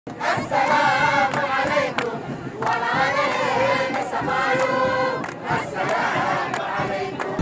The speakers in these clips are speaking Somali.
السلام عليكم والعليم السمايو السلام عليكم.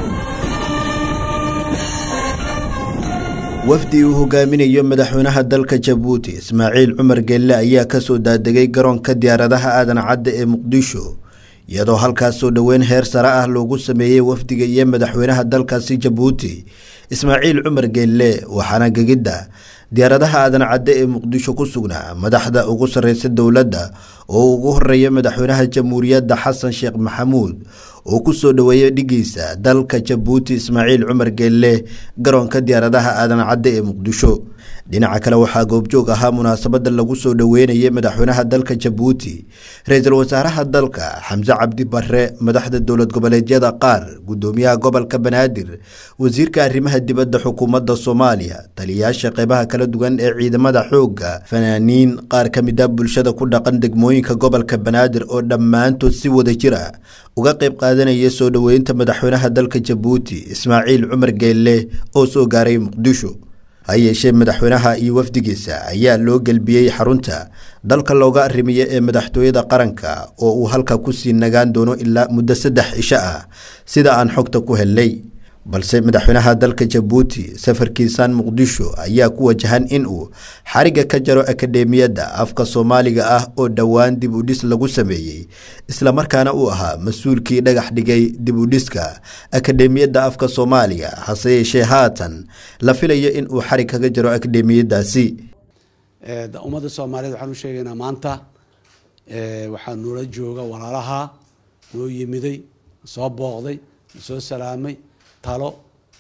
wafdi uu hogaaminayo madaxweynaha dalka Jabuuti Ismaaciil Cumar Geelle ayaa ka soo daadegay garoonka diyaaradaha aadan cadde ee Muqdisho iyadoo halkaas soo dhaweyn heer sare ah loogu sameeyay wafdiga iyo madaxweynaha dalkaasi Jabuuti Ismaaciil Cumar Geelle waxaana gagida diyaaradaha aadan cadde ee Muqdisho ku sugnaa madaxda ugu sareysa dawladda oo ugu horeeya madaxweynaha Jamhuuriyadda Xasan Sheekh Maxamuud oo ku soo dhaweeyay dhigiisa dalka Jabuuti Ismaaciil Cumar Geelle garoonka diyaaradaha aadan cadde ee Muqdisho dhinaca kale waxaa goobjoog ahaa munaasabada lagu soo dhaweynayay madaxweynaha dalka Jabuuti ra'iisul wasaaraha dalka Xamza Cabdi Barre madaxda dawlad goboleedyada qaar gudoomiyaha gobolka Banaadir wasiirka arrimaha dibadda xukuumadda Soomaaliya taliyaasha qaybaha kala duwan ee ciidamada xoogga fanaaniin qaar ka mid ah bulshada ku dhaqan degmooyinka gobolka Banaadir oo dhammaantood si wada jir ah uga qayb qaadanaya soo dhaweynta madaxweynaha dalka Jabuuti Ismaaciil Cumar Geelle oo soo gaaray Muqdisho hayeeshee madaxweynaha iyo wafdigiisa ayaa loo galbiyay xarunta dalka looga arrimiye ee madaxtooyada qaranka oo uu halka ku sii nagaan doono ilaa muddo 3 cisho ah sida aan xogta ku helay balse madaxweynaha dalka Jabuuti safarkiisan Muqdisho ayaa ku wajahan in uu xariga ka jaro akademiyada afka Soomaaliga ah oo dhawaan dib u dhis lagu sameeyay isla markaana uu ahaa mas'uulkii dhagax dhigay dib u dhiska akademiyada afka Soomaaliga hase yeeshee haatan la filayo in uu xarig kaga jaro akademiyadaasi ummadda Soomaaliyeed waxaan u sheegaynaa maanta waxaa noola jooga walaalaha noo yimiday soo booqday soo salaamay talo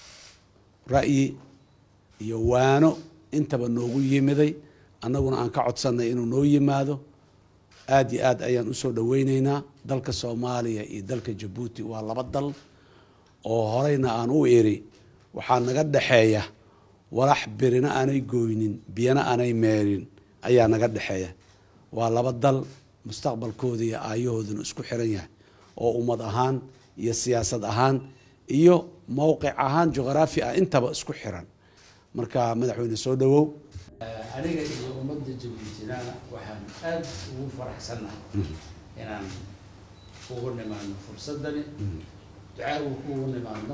ra'yi iyo waano intaba noogu yimiday annaguna aan ka codsanay inuu noo yimaado aad iyo aad ayaan u soo dhaweynaynaa dalka Soomaaliya iyo dalka Jabuuti waa laba dal oo horeyna aan u iri waxaa naga dhaxeeya walax birina aanay gooynin biyana aanay meerin ayaa naga dhaxeeya waa laba dal mustaqbalkooda iyo aayahooduna isku xiran yahay oo ummad ahaan iyo siyaasad ahaan iyo موقع ahaan juqraafi ah intaba isku xiran marka madaxweyne soo dhawow aniga iyo ummadda Jabuutina waxaan aad ugu faraxsanahay inaan ugu nimaano fursadani ducaa ugu nimaano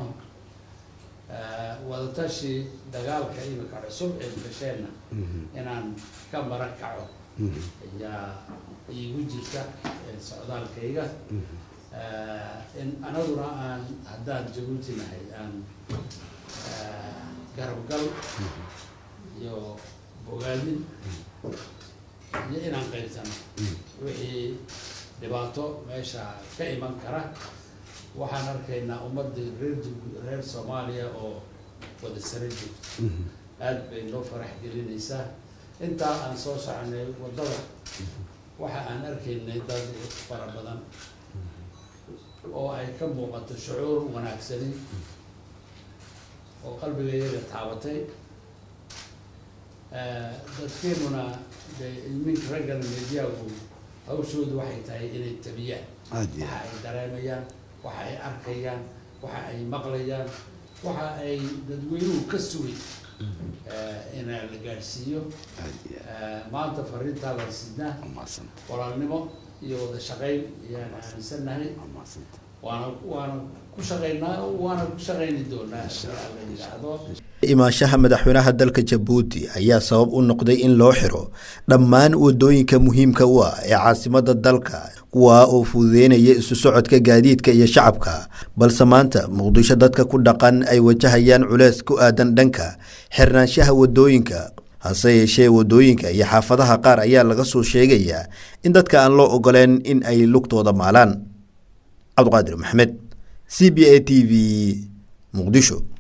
wadatashi dagaalka imika cusub ee bulshada inaan ka marakaco ayaa igu jirta socdaalkayga in anaduna aan haddaan Jabuuti nahay aan garabgal iyo bogaadin iyo inaan qaybsano wixii dhibaato meesha ka iman kara waxaan arkaynaa ummadda reer Soomaaliya oo wada sare joogto aad bay noo farax gelinaysaa intaa aan soo soconay wadada waxa aan arkaynay dad fara badan oo ay ka muuqato shucuur wanaagsan oo qalbigayga taabatay dadkeenuna ilminka raggan meediyagu hawshoodu waxay tahay inay tabiyaan waxa ay dareemayaan waxa ay arkayaan waxa ay maqlayaan waxa ay dadweynuhu ka sugay in la gaarsiiyo maanta fariinta la sidna walaalnimo iyo wada shaqeyn ayaan aaminsanahay waana ku shaqeyni doonaa imaashaha madaxweynaha dalka Jabuuti ayaa sabab u noqday in loo xiro dhammaan wadooyinka muhiimka u ah ee caasimadda dalka kuwa oo fududeynaya isu socodka gaadiidka iyo shacabka balse maanta Muqdisho dadka ku dhaqan ay wajahayaan culeys ku aadan dhanka xirnaanshaha wadooyinka hase yeeshee wadooyinka iyo xaafadaha qaar ayaa laga soo sheegayaa in dadka aan loo ogoleen in ay lugtooda maalaan Cabdiqaadir Maxamed CBA TV Muqdisho.